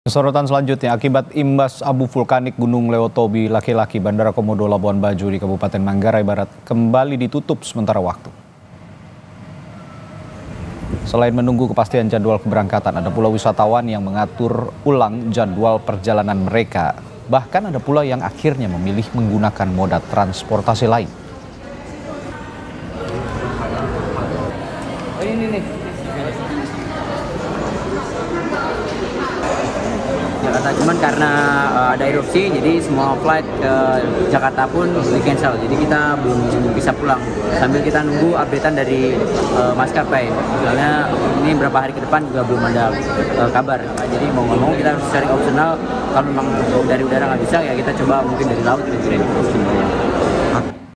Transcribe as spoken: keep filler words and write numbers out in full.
Sorotan selanjutnya, akibat imbas abu vulkanik Gunung Lewotobi, laki-laki Bandara Komodo Labuan Bajo di Kabupaten Manggarai Barat kembali ditutup sementara waktu. Selain menunggu kepastian jadwal keberangkatan, ada pula wisatawan yang mengatur ulang jadwal perjalanan mereka. Bahkan ada pula yang akhirnya memilih menggunakan moda transportasi lain. Oh, ini nih. Jakarta, cuman karena uh, ada erupsi, jadi semua flight ke Jakarta pun di cancel. Jadi kita belum bisa pulang. Sambil kita nunggu updatean dari uh, maskapai. Soalnya ini berapa hari ke depan juga belum ada uh, kabar. Nah, jadi mau nggak mau kita harus cari opsional. Kalau memang dari udara nggak bisa, ya kita coba mungkin dari laut.